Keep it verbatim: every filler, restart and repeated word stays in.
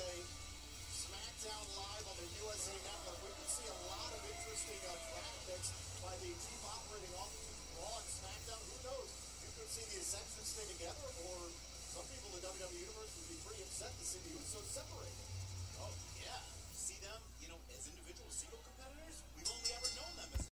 Thursday, SmackDown Live on the U S A Network. We could see a lot of interesting uh, draft picks by the team operating officers, Raw and SmackDown. Who knows? You could see the Ascension stay together, or some people, the W